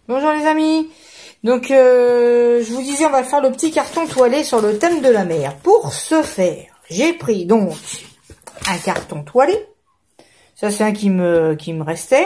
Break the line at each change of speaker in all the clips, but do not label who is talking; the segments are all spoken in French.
Bonjour les amis. Donc je vous disais, on va faire le petit carton toilé sur le thème de la mer. Pour ce faire, j'ai pris donc un carton toilé. Ça c'est un qui me restait.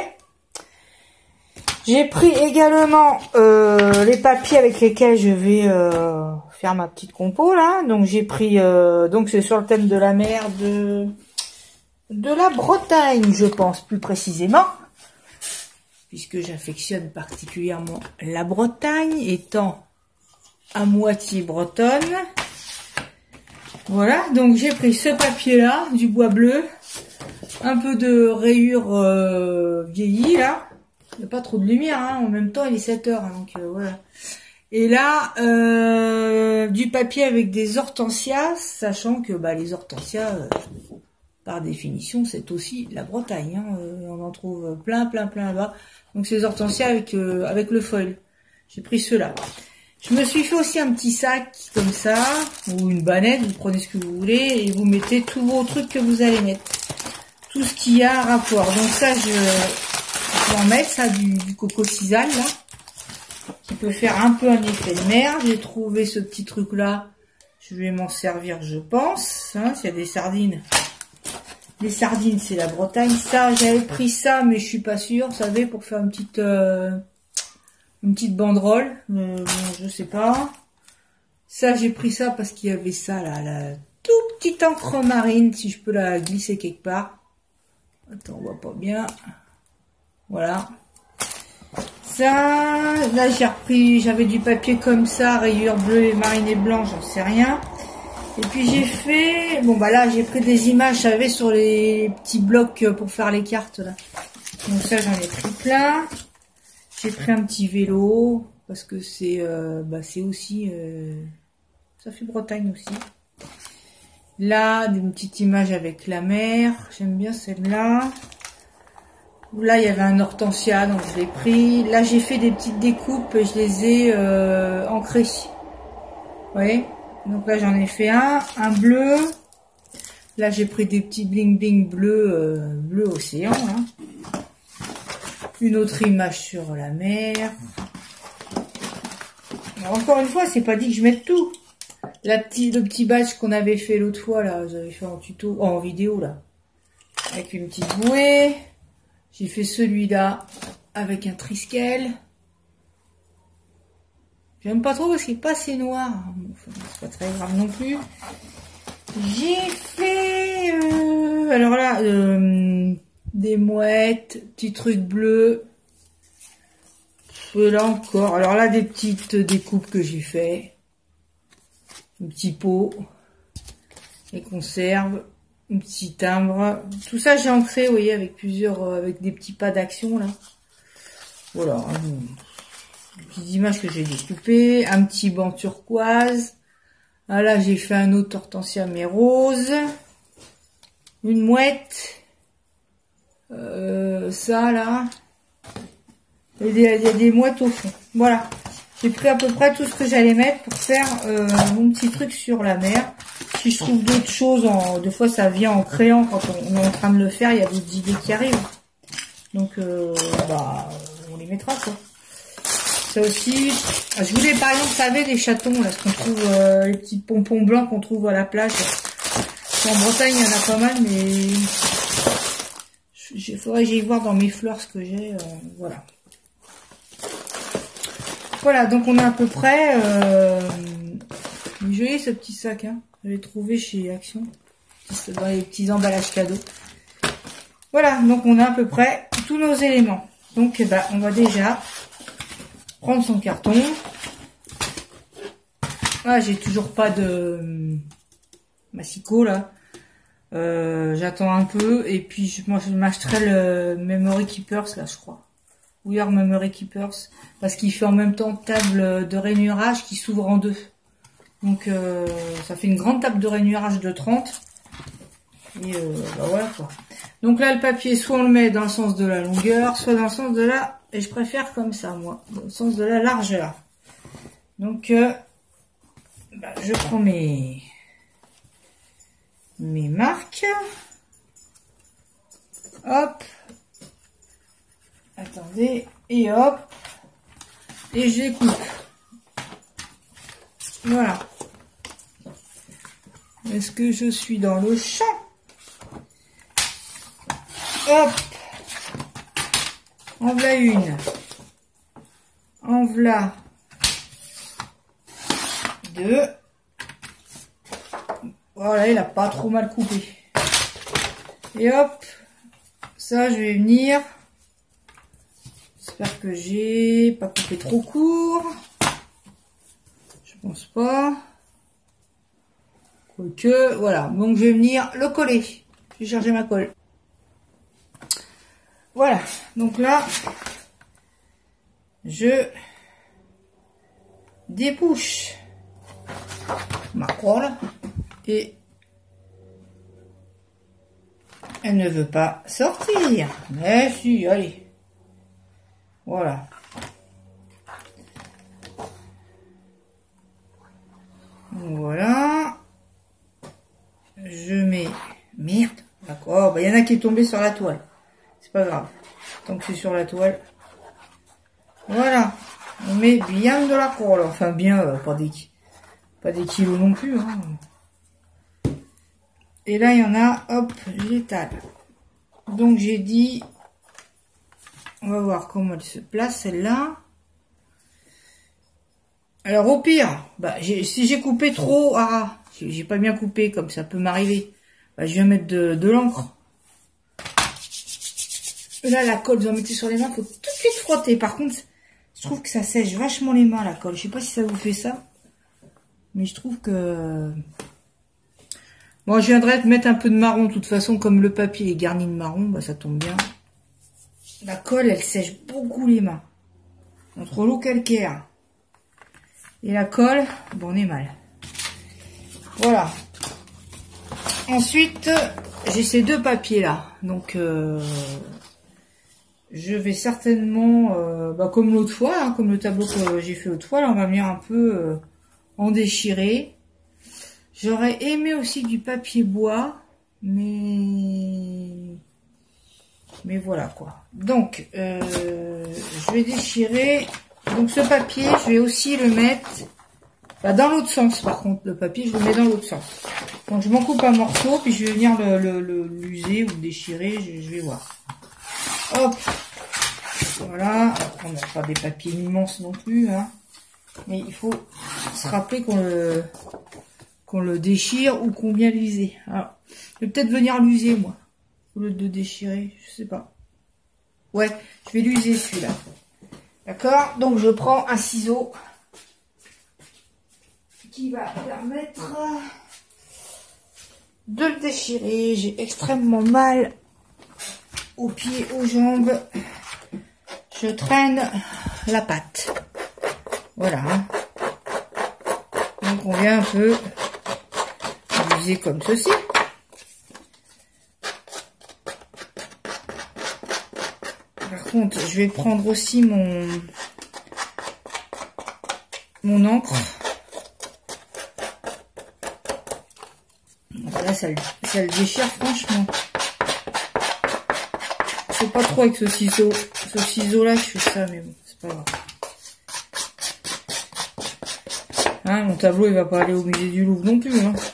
J'ai pris également les papiers avec lesquels je vais faire ma petite compo là. Donc j'ai pris donc c'est sur le thème de la mer de la Bretagne, je pense plus précisément, puisque j'affectionne particulièrement la Bretagne, étant à moitié bretonne. Voilà, donc j'ai pris ce papier là, du bois bleu, un peu de rayure vieillie là. Il n'y a pas trop de lumière, hein. En même temps il est 7 heures, hein, donc voilà. Et là, du papier avec des hortensias, sachant que les hortensias, par définition, c'est aussi la Bretagne. Hein. On en trouve plein là-bas. Donc ces hortensias avec le foil. J'ai pris ceux-là. Je me suis fait aussi un petit sac comme ça, ou une bannette, vous prenez ce que vous voulez, et vous mettez tous vos trucs que vous allez mettre. Tout ce qui a un rapport. Donc ça, je vais en mettre, ça, du coco sisal, là, qui peut faire un peu un effet de mer. J'ai trouvé ce petit truc-là. Je vais m'en servir, je pense. Hein, s'il y a des sardines. Les sardines, c'est la Bretagne. Ça, j'avais pris ça, mais je suis pas sûre. Vous savez, pour faire une petite banderole. Bon, je sais pas. Ça, j'ai pris ça parce qu'il y avait ça, là, la toute petite encre marine, si je peux la glisser quelque part. Attends, on voit pas bien. Voilà. Ça, là, j'ai repris, j'avais du papier comme ça, rayure bleue et marine et blanc, j'en sais rien. Et puis j'ai fait, bon là j'ai pris des images, j'avais sur les petits blocs pour faire les cartes là. Donc ça j'en ai pris plein. J'ai pris un petit vélo parce que c'est aussi, ça fait Bretagne aussi. Là, une petite image avec la mer, j'aime bien celle-là. Là il y avait un hortensia donc je l'ai pris. Là j'ai fait des petites découpes et je les ai ancrées. Vous voyez? Donc là j'en ai fait un bleu. Là j'ai pris des petits bling bling bleu océan. Hein. Une autre image sur la mer. Alors, encore une fois, c'est pas dit que je mette tout. Le petit badge qu'on avait fait l'autre fois là, j'avais fait en tuto, en vidéo là, avec une petite bouée. J'ai fait celui-là avec un triskel. J'aime pas trop parce qu'il est pas assez noir. Enfin, c'est pas très grave non plus. J'ai fait... alors là, des mouettes, petits trucs bleus. Et là encore. Alors là, des petites découpes que j'ai fait. Un petit pot. Les conserves. Un petit timbre. Tout ça, j'ai ancré, vous voyez, avec avec des petits pas d'action, là. Voilà. Des petites images que j'ai découpées, un petit banc turquoise. Ah là, j'ai fait un autre hortensia mais rose. Une mouette. Ça là. Il y a des mouettes au fond. Voilà. J'ai pris à peu près tout ce que j'allais mettre pour faire mon petit truc sur la mer. Si je trouve d'autres choses, des fois ça vient en créant quand on est en train de le faire, il y a d'autres idées qui arrivent. Donc on les mettra quoi. Ça aussi, je voulais par exemple, vous savez, les chatons, là, ce qu'on trouve, les petits pompons blancs qu'on trouve à la plage. En Bretagne, il y en a pas mal, mais il faudrait que j'aille voir dans mes fleurs ce que j'ai, voilà. Voilà, donc on a à peu près, joli ce petit sac, hein. J'avais trouvé chez Action, dans les petits emballages cadeaux. Voilà, donc on a à peu près tous nos éléments. Donc, on va déjà prendre son carton. Ah, j'ai toujours pas de massicot là. J'attends un peu et puis je m'achèterai le Memory Keepers là, je crois. We Are Memory Keepers, parce qu'il fait en même temps table de rainurage qui s'ouvre en deux. Donc ça fait une grande table de rainurage de 30. Et voilà quoi. Donc là le papier, soit on le met dans le sens de la longueur, soit dans le sens de la... Et je préfère comme ça, moi, dans le sens de la largeur. Donc, je prends mes marques. Hop. Attendez. Et hop. et je les coupe. Voilà. Est-ce que je suis dans le champ? Hop. En voilà une. En voilà deux. Voilà, il a pas trop mal coupé. Et hop. Ça, je vais venir. J'espère que j'ai pas coupé trop court. Je pense pas. Quoique, voilà. Donc, je vais venir le coller. Je vais chercher ma colle. Voilà. Donc là, je débouche ma colle et elle ne veut pas sortir. Mais si, allez. Voilà. Voilà. Je mets... Merde. D'accord. Il y en a qui est tombé sur la toile. C'est pas grave. Tant que c'est sur la toile. Voilà. On met bien de la colle. Enfin, bien, pas des kilos non plus. Hein. Et là, il y en a, hop, je l'étale. Donc, j'ai dit... On va voir comment elle se place, celle-là. Alors, au pire, bah, si j'ai coupé trop, j'ai pas bien coupé, comme ça peut m'arriver, bah, je vais mettre de l'encre. Là, la colle, vous en mettez sur les mains, faut tout de suite frotter. Par contre, je trouve que ça sèche vachement les mains, la colle. Je sais pas si ça vous fait ça, mais je trouve que... Bon, je viendrai te mettre un peu de marron, de toute façon, comme le papier est garni de marron, bah, ça tombe bien. La colle, elle sèche beaucoup les mains. Entre l'eau calcaire et la colle, bon, on est mal. Voilà. Ensuite, j'ai ces deux papiers là. Donc, je vais certainement, bah, comme l'autre fois, hein, comme le tableau que j'ai fait l'autre fois, là, on va venir un peu en déchirer. J'aurais aimé aussi du papier bois, mais voilà quoi. Donc, je vais déchirer. Donc ce papier, je vais aussi le mettre dans l'autre sens. Par contre, le papier, je le mets dans l'autre sens. Donc je m'en coupe un morceau, puis je vais venir l'user ou le déchirer, je vais voir. Hop, voilà. Après, on n'a pas des papiers immenses non plus, hein. Mais il faut se rappeler qu'on le déchire ou qu'on vient l'user. Alors, je vais peut-être venir l'user moi, au lieu de déchirer, je sais pas. Ouais, je vais l'user celui-là. D'accord? Donc je prends un ciseau qui va permettre de le déchirer. J'ai extrêmement mal aux pieds, aux jambes. Je traîne la patte. Voilà. Donc on vient un peu l'user comme ceci. Par contre, je vais prendre aussi mon encre. Voilà, ça le déchire franchement. C'est pas trop avec ce ciseau là que je fais ça, mais bon, c'est pas grave. Hein, mon tableau il va pas aller au musée du Louvre non plus, hein.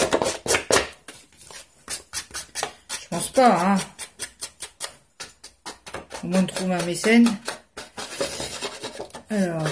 Je pense pas, hein. Au moins de trouver un mécène. Alors,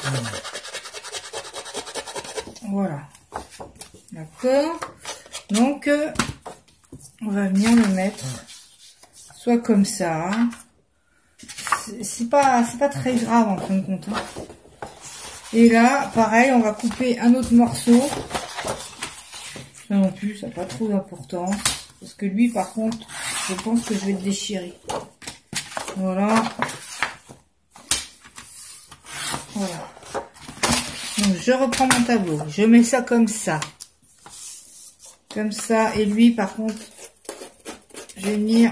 voilà. D'accord. Donc, on va venir le mettre soit comme ça. C'est pas très grave en fin de compte, hein. Et là, pareil, on va couper un autre morceau. Ça non plus, ça n'a pas trop d'importance. Parce que lui, par contre, je pense que je vais le déchirer. Voilà. Voilà. Donc, je reprends mon tableau. Je mets ça comme ça. Comme ça. Et lui, par contre, je vais venir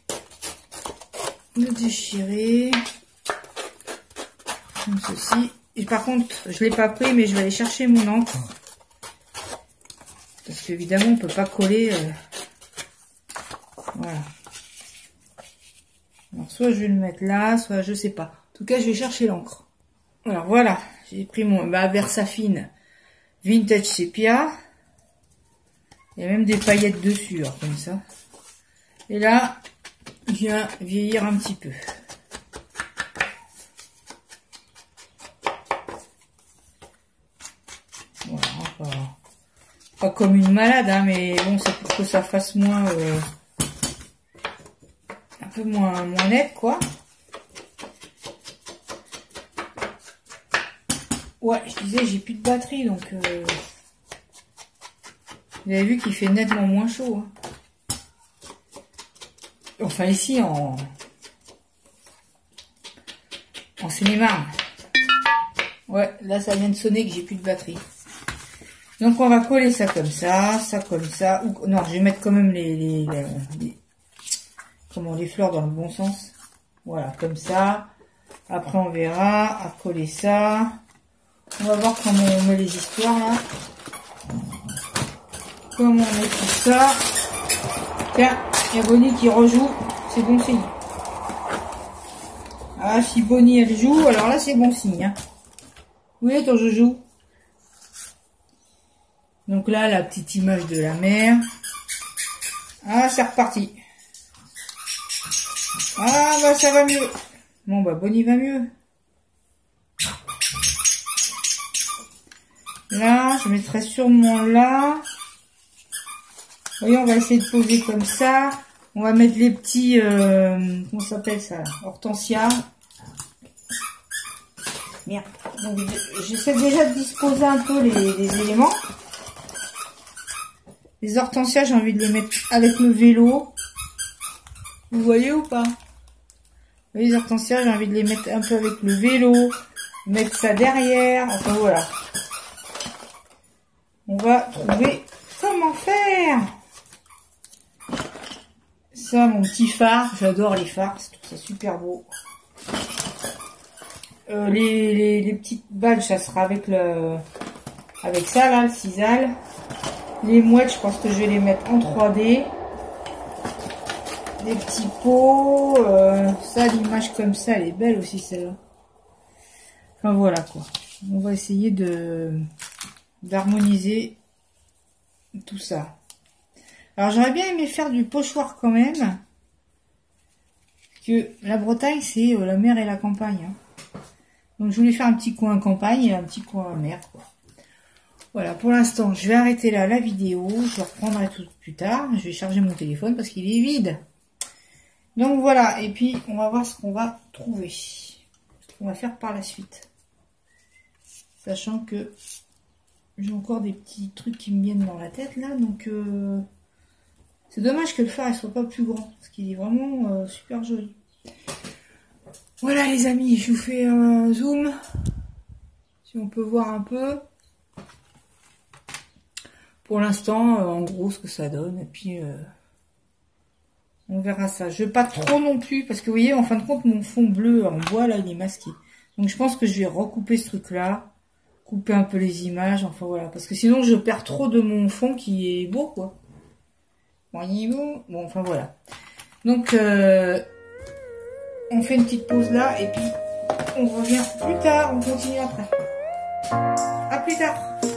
le déchirer. Comme ceci. Et par contre, je ne l'ai pas pris, mais je vais aller chercher mon encre. Parce qu'évidemment, on ne peut pas coller. Voilà. Alors, soit je vais le mettre là, soit je sais pas. En tout cas, je vais chercher l'encre. Alors, voilà. J'ai pris mon Versafine Vintage Sepia. Il y a même des paillettes dessus, alors, comme ça. Et là, il vient vieillir un petit peu. Voilà, pas comme une malade, hein, mais bon, c'est pour que ça fasse moins... un peu moins net, quoi. Ouais, je disais, j'ai plus de batterie, donc... Vous avez vu qu'il fait nettement moins chaud. Hein. Enfin, ici, en Seine-et-Marne. Ouais, là, ça vient de sonner que j'ai plus de batterie. Donc, on va coller ça comme ça, Ou, non, je vais mettre quand même les fleurs dans le bon sens. Voilà, comme ça. Après, on verra à coller ça. On va voir comment on met les histoires, là. Comment on met tout ça. Tiens, il y a Bonnie qui rejoue. C'est bon signe. Ah, si Bonnie, elle joue, alors là, c'est bon signe. Hein. Où est ton joujou? Donc là, la petite image de la mer. Ah, c'est reparti. Ah, bah, ça va mieux. Bon, bah, Bonnie va mieux. Là, je mettrai sûrement là. Vous voyez, on va essayer de poser comme ça. On va mettre les petits... comment ça s'appelle ça? Hortensia. Merde. Donc, j'essaie déjà de disposer un peu les éléments. Les hortensias, j'ai envie de les mettre avec le vélo. Vous voyez ou pas? Les hortensias, j'ai envie de les mettre un peu avec le vélo. Mettre ça derrière. Enfin, voilà. On va trouver comment faire. Ça, mon petit phare. J'adore les phares. Je trouve ça super beau. Les petites badges, ça sera avec ça, là, le sisal. Les mouettes, je pense que je vais les mettre en 3D. Des petits pots. Ça, l'image comme ça, elle est belle aussi, celle-là. Enfin, voilà, quoi. On va essayer d'harmoniser tout ça. Alors, j'aurais bien aimé faire du pochoir quand même. Parce que la Bretagne, c'est la mer et la campagne. Hein. Donc, je voulais faire un petit coin campagne et un petit coin mer, quoi. Voilà, pour l'instant, je vais arrêter là la vidéo. Je reprendrai tout plus tard. Je vais charger mon téléphone parce qu'il est vide. Donc, voilà. Et puis, on va voir ce qu'on va trouver. Ce qu'on va faire par la suite. Sachant que j'ai encore des petits trucs qui me viennent dans la tête, là. Donc, c'est dommage que le phare ne soit pas plus grand. Parce qu'il est vraiment super joli. Voilà, les amis. Je vous fais un zoom. Si on peut voir un peu. Pour l'instant, en gros, ce que ça donne. Et puis, on verra ça. Je veux pas trop non plus. Parce que, vous voyez, en fin de compte, mon fond bleu en bois, là, il est masqué. Donc, je pense que je vais recouper ce truc-là. Couper un peu les images. Enfin, voilà. Parce que sinon, je perds trop de mon fond qui est beau, quoi. Voyez-vous? Bon, enfin, voilà. Donc, on fait une petite pause là. Et puis, on revient plus tard. On continue après. À plus tard.